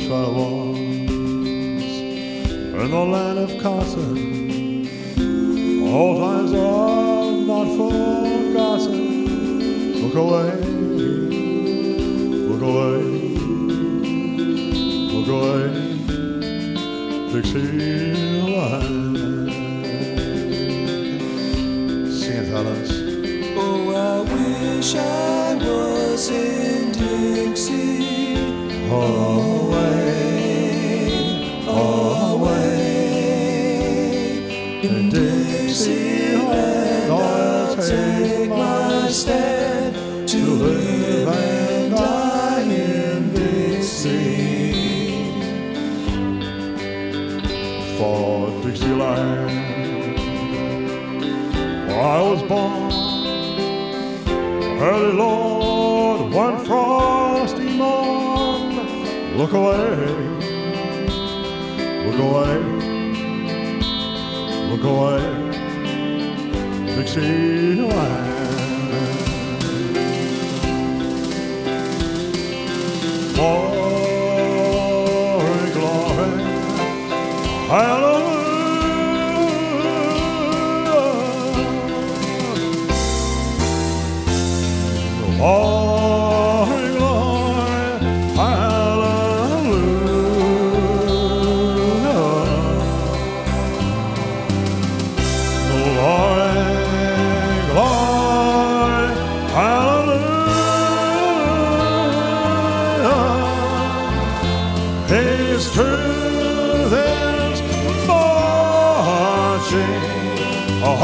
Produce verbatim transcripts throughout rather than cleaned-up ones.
wish I was in the land of cotton. All times are not forgotten. Look away, look away, look away, Dixieland. Sing it, fellas. Oh, I wish I was in Dixie. Away, away, in Dixieland I'll take my stand to live and die in Dixie. For Dixieland, where I was born, early Lord, one frosty morn. Look away, look away, look away, Dixieland. Glory, glory, hallelujah. Glory, glory, hallelujah. Glory, glory, hallelujah. His truth is marching. Oh,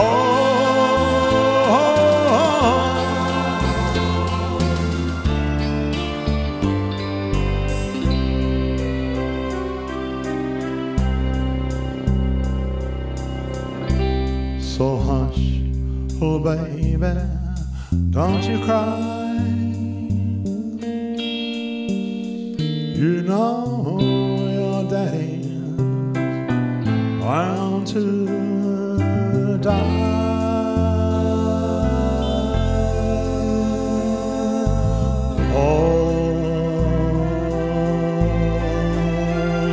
so hush, oh baby, don't you cry. You know your daddy's bound to die. All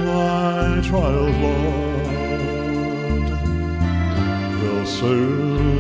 my trials, Lord, will soon